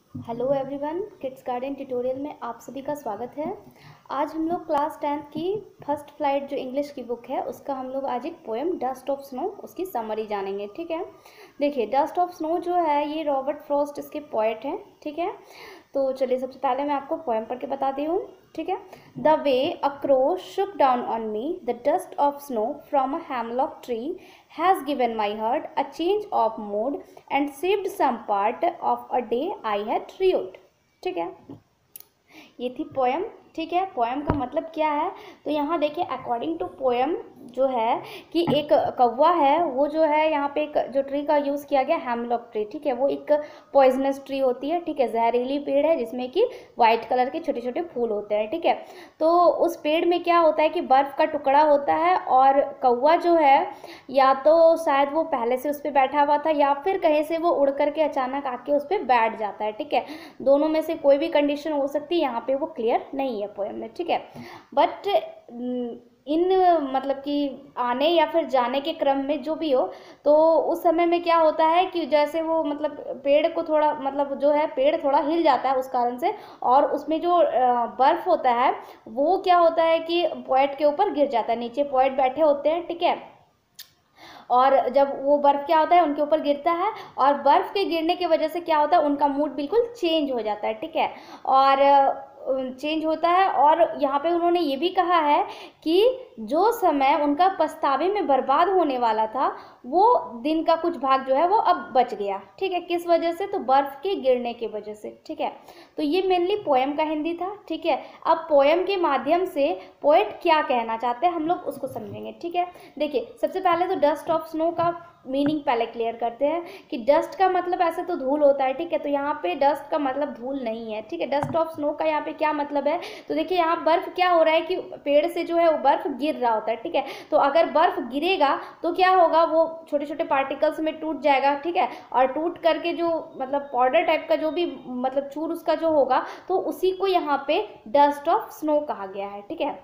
Hello everyone, kids garden tutorial में आप सभी का स्वागत है। आज हम लोग क्लास 10th की फर्स्ट फ्लाइट जो इंग्लिश की बुक है उसका हम लोग आज एक पोएम डस्ट ऑफ स्नो उसकी समरी जानेंगे। ठीक है, देखिए डस्ट ऑफ स्नो जो है ये रॉबर्ट फ्रॉस्ट इसके पोएट हैं। ठीक है, तो चलिए सबसे पहले मैं आपको पोएम पढ़ के बताती हूँ। ठीक है, the way a crow shook down on me the dust of snow from a hemlock tree has given my heart a change of mood and saved some part of a day I had rued. ठीक है, ये थी poem. ठीक है, poem का मतलब क्या है, तो यहाँ देखिए अकॉर्डिंग टू पोएम जो है कि एक कौवा है वो जो है यहाँ पे एक जो ट्री का यूज़ किया गया हेमलॉक ट्री। ठीक है, वो एक पॉइजनस ट्री होती है। ठीक है, जहरीली पेड़ है जिसमें कि वाइट कलर के छोटे छोटे फूल होते हैं। ठीक है, तो उस पेड़ में क्या होता है कि बर्फ़ का टुकड़ा होता है और कौवा जो है या तो शायद वो पहले से उस पर बैठा हुआ था या फिर कहीं से वो उड़ करके अचानक आके उस पर बैठ जाता है। ठीक है, दोनों में से कोई भी कंडीशन हो सकती है, यहाँ पे वो क्लियर नहीं है पोएम में। ठीक है, बट इन मतलब कि आने या फिर जाने के क्रम में जो भी हो, तो उस समय में क्या होता है कि जैसे वो मतलब पेड़ को थोड़ा मतलब जो है पेड़ थोड़ा हिल जाता है उस कारण से, और उसमें जो बर्फ होता है वो क्या होता है कि पोएट के ऊपर गिर जाता है। नीचे पोएट बैठे होते हैं। ठीक है, और जब वो बर्फ़ क्या होता है उनके ऊपर गिरता है और बर्फ़ के गिरने की वजह से क्या होता है उनका मूड बिल्कुल चेंज हो जाता है। ठीक है, और चेंज होता है। और यहाँ पे उन्होंने ये भी कहा है कि जो समय उनका पछतावे में बर्बाद होने वाला था वो दिन का कुछ भाग जो है वो अब बच गया। ठीक है, किस वजह से, तो बर्फ़ के गिरने की वजह से। ठीक है, तो ये मेनली पोएम का हिंदी था। ठीक है, अब पोएम के माध्यम से पोएट क्या कहना चाहते हैं हम लोग उसको समझेंगे। ठीक है, देखिए सबसे पहले तो डस्ट ऑफ स्नो का मीनिंग पहले क्लियर करते हैं कि डस्ट का मतलब ऐसे तो धूल होता है। ठीक है, तो यहाँ पे डस्ट का मतलब धूल नहीं है। ठीक है, डस्ट ऑफ स्नो का यहाँ पे क्या मतलब है, तो देखिए यहाँ बर्फ़ क्या हो रहा है कि पेड़ से जो है वो बर्फ़ गिर रहा होता है। ठीक है, तो अगर बर्फ़ गिरेगा तो क्या होगा, वो छोटे छोटे पार्टिकल्स में टूट जाएगा। ठीक है, और टूट करके जो मतलब पाउडर टाइप का जो भी मतलब चूर उसका जो होगा, तो उसी को यहाँ पे डस्ट ऑफ स्नो कहा गया है। ठीक है,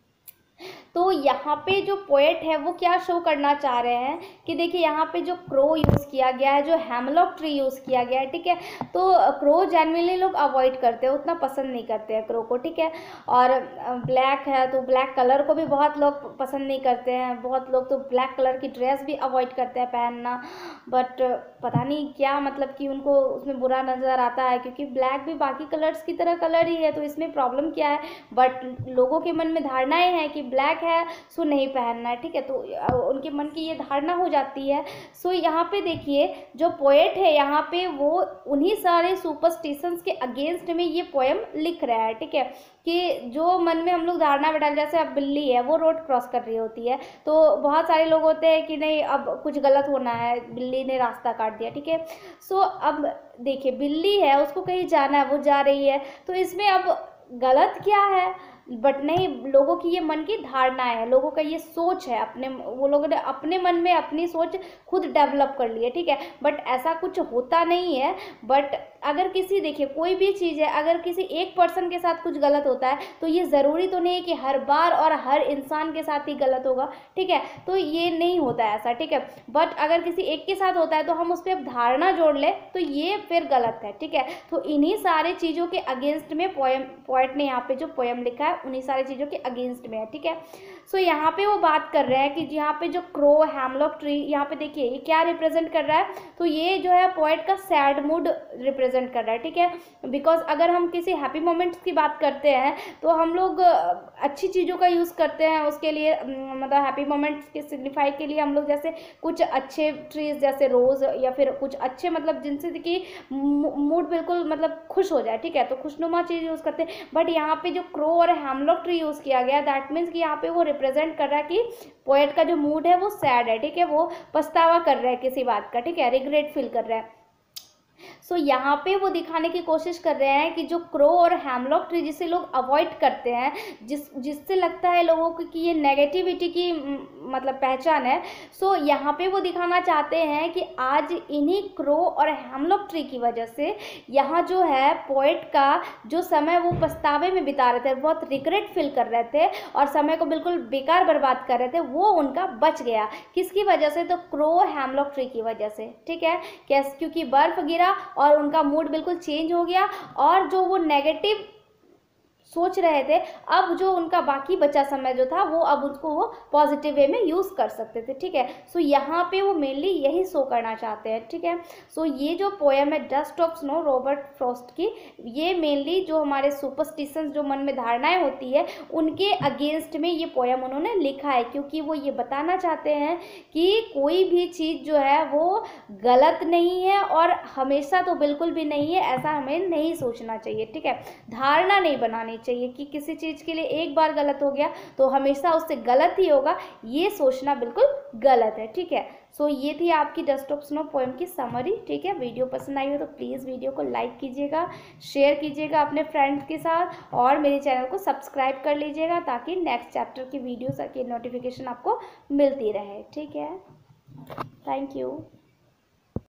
तो यहाँ पे जो पोएट है वो क्या शो करना चाह रहे हैं कि देखिए यहाँ पे जो क्रो यूज़ किया गया है, जो हेमलॉक ट्री यूज़ किया गया है। ठीक है, तो क्रो जनरली लोग अवॉइड करते हैं, उतना पसंद नहीं करते हैं क्रो को। ठीक है, और ब्लैक है तो ब्लैक कलर को भी बहुत लोग पसंद नहीं करते हैं, बहुत लोग तो ब्लैक कलर की ड्रेस भी अवॉइड करते हैं पहनना। बट पता नहीं क्या मतलब कि उनको उसमें बुरा नज़र आता है, क्योंकि ब्लैक भी बाकी कलर्स की तरह कलर ही है, तो इसमें प्रॉब्लम क्या है। बट लोगों के मन में धारणाएं हैं कि ब्लैक है सो नहीं पहनना है। ठीक है, तो उनके मन की ये धारणा हो जाती है। सो यहाँ पे देखिए जो पोएट है यहाँ पे वो उन्हीं सारे सुपरस्टिशंस के अगेंस्ट में ये पोएम लिख रहा है। ठीक है, कि जो मन में हम लोग धारणा बैठा, जैसे अब बिल्ली है वो रोड क्रॉस कर रही होती है, तो बहुत सारे लोग होते हैं कि नहीं अब कुछ गलत होना है, बिल्ली ने रास्ता काट दिया। ठीक है, सो अब देखिए बिल्ली है उसको कहीं जाना है, वो जा रही है, तो इसमें अब गलत क्या है, बट नहीं, लोगों की ये मन की धारणा है, लोगों का ये सोच है, अपने वो लोगों ने अपने मन में अपनी सोच खुद डेवलप कर ली है। ठीक है, बट ऐसा कुछ होता नहीं है। बट अगर किसी देखिए कोई भी चीज़ है, अगर किसी एक पर्सन के साथ कुछ गलत होता है तो ये ज़रूरी तो नहीं है कि हर बार और हर इंसान के साथ ही गलत होगा। ठीक है, तो ये नहीं होता है ऐसा। ठीक है, बट अगर किसी एक के साथ होता है तो हम उस पर धारणा जोड़ ले तो ये फिर गलत है। ठीक है, तो इन्हीं सारे चीज़ों के अगेंस्ट में पोएट ने यहाँ पे जो पोएम लिखा है उन्हीं सारी चीज़ों के अगेंस्ट में है। ठीक है, सो यहाँ पे वो बात कर रहे हैं कि यहाँ पे जो क्रो हेमलॉक ट्री, यहाँ पे देखिए ये क्या रिप्रेजेंट कर रहा है, तो ये जो है पोएट का सैड मूड रिप्रेजेंट कर रहा है। ठीक है, बिकॉज अगर हम किसी हैप्पी मोमेंट्स की बात करते हैं तो हम लोग अच्छी चीज़ों का यूज़ करते हैं उसके लिए, मतलब हैप्पी मोमेंट्स के सिग्निफाई के लिए हम लोग जैसे कुछ अच्छे ट्रीज जैसे रोज़ या फिर कुछ अच्छे मतलब जिनसे कि मूड बिल्कुल मतलब खुश हो जाए। ठीक है, तो खुशनुमा चीज़ यूज़ करते हैं। बट यहाँ पे जो क्रो और हेमलॉक ट्री यूज़ किया गया, दैट मीन्स कि यहाँ पे वो रिप्रेजेंट कर रहा है कि पोएट का जो मूड है वो सैड है। ठीक है, वो पछतावा कर रहा है किसी बात का। ठीक है, रिग्रेट फील कर रहा है। सो यहाँ पे वो दिखाने की कोशिश कर रहे हैं कि जो क्रो और हेमलॉक ट्री जिसे लोग अवॉइड करते हैं, जिससे लगता है लोगों को कि ये नेगेटिविटी की मतलब पहचान है, सो यहाँ पे वो दिखाना चाहते हैं कि आज इन्हीं क्रो और हेमलॉक ट्री की वजह से यहाँ जो है पोएट का जो समय वो पछतावे में बिता रहे थे, बहुत रिग्रेट फील कर रहे थे और समय को बिल्कुल बेकार बर्बाद कर रहे थे, वो उनका बच गया। किसकी वजह से, तो क्रो हेमलॉक ट्री की वजह से। ठीक है, कैसे, क्योंकि बर्फ़ गिरा और उनका मूड बिल्कुल चेंज हो गया, और जो वो नेगेटिव सोच रहे थे, अब जो उनका बाकी बचा समय जो था वो अब उसको वो पॉजिटिव वे में यूज़ कर सकते थे। ठीक है, सो यहाँ पे वो मेनली यही शो करना चाहते हैं। ठीक है, सो ये जो पोएम है dust of snow Robert Frost की, ये मेनली जो हमारे सुपरस्टिशंस जो मन में धारणाएं होती है उनके अगेंस्ट में ये पोएम उन्होंने लिखा है, क्योंकि वो ये बताना चाहते हैं कि कोई भी चीज़ जो है वो गलत नहीं है और हमेशा तो बिल्कुल भी नहीं है, ऐसा हमें नहीं सोचना चाहिए। ठीक है, धारणा नहीं बनानी चाहिए कि किसी चीज़ के लिए एक बार गलत हो गया तो हमेशा उससे गलत ही होगा, ये सोचना बिल्कुल गलत है। ठीक है, सो ये थी आपकी डस्ट ऑफ स्नो पोएम की समरी। ठीक है, वीडियो पसंद आई हो तो प्लीज़ वीडियो को लाइक कीजिएगा, शेयर कीजिएगा अपने फ्रेंड्स के साथ, और मेरे चैनल को सब्सक्राइब कर लीजिएगा ताकि नेक्स्ट चैप्टर की वीडियोस की नोटिफिकेशन आपको मिलती रहे। ठीक है, थैंक यू।